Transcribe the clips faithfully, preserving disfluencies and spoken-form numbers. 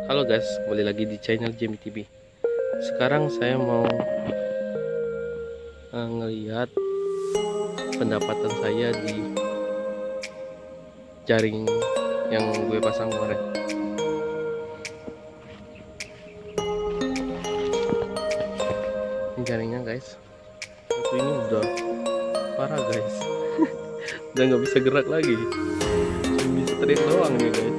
Halo guys, kembali lagi di channel Jamie T V. Sekarang saya mau uh, ngelihat pendapatan saya di jaring yang gue pasang kemarin. Ini jaringnya guys, itu ini udah parah guys. Udah nggak bisa gerak lagi, cuma bisa teriak doang nih guys.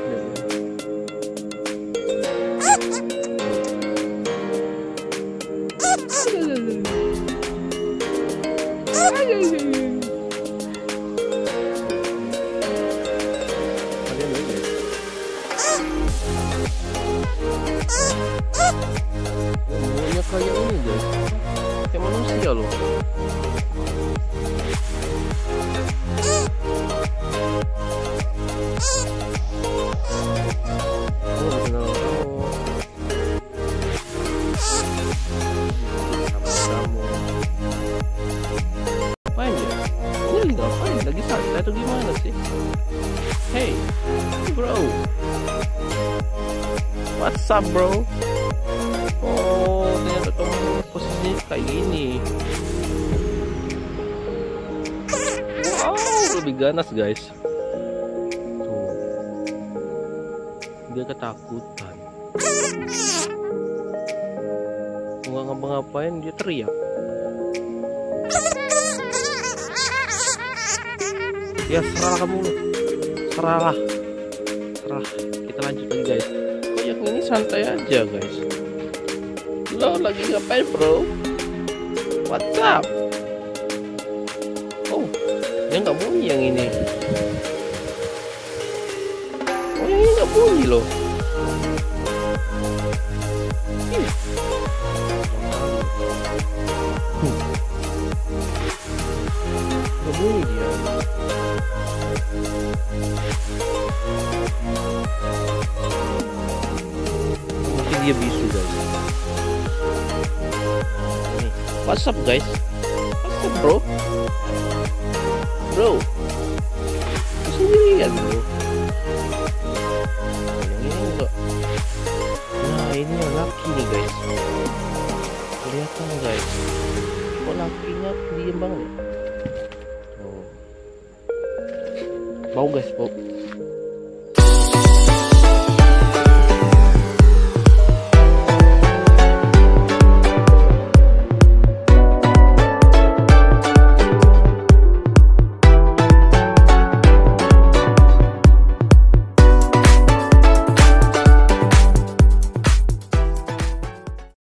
Mulutnya kayak ini guys, kayak manusia loh. Oh, benar. Ngapain ya? Ini lagi ngapain? Lagi santai atau gimana sih? Hey, bro. What's up, bro? Oh, ternyata kamu posisinya kayak gini. Wow, lebih ganas guys. Tuh, dia ketakutan. Nggak ngapa-ngapain, dia teriak. Ya serahlah kamu, serahlah, serah. Kita lanjut lagi guys. Oh, yang ini santai aja guys. Lo lagi ngapain bro? What's up? Oh, dia nggak bunyi yang ini. Oh, yang ini nggak bunyi loh. Ih. Hmm. Nggak bunyi dia. Mungkin dia bisu guys. What's up guys? What's up bro? Bro, sendirian bro. Yang ini enggak. Nah ini yang laki nih guys. Kelihatan guys. Kok lakinya diem banget ya? Oh. Bau guys, bau.